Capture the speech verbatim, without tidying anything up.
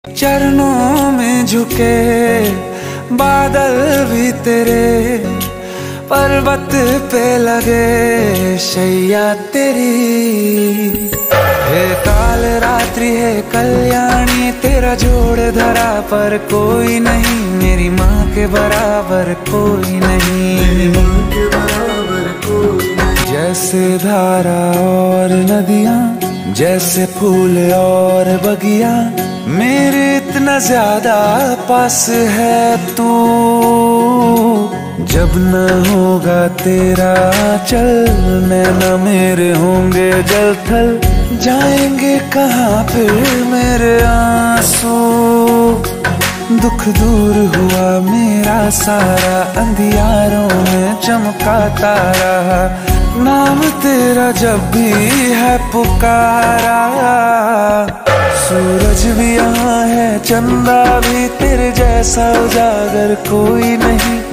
चरणों में झुके बादल भी तेरे, पर्वत पे लगे शैया तेरी। हे काल रात्रि है कल्याणी, तेरा जोड़ धरा पर कोई नहीं, मेरी माँ के बराबर कोई नहीं, मेरी माँ के बराबर कोई नहीं। जैसे धारा और नदियाँ, जैसे फूल और बगिया, मेरे इतना ज्यादा पास है तू। जब न होगा तेरा चल, नैना मेरे होंगे जल थल, जाएंगे कहाँ फिर मेरे आंसू। दुख दूर हुआ मेरा सारा, अंधियारों में चमका तारा, नाम तेरा जब भी है पुकारा। सूरज भी यहाँ है, चंदा भी, तेरे जैसा उजागर कोई नहीं,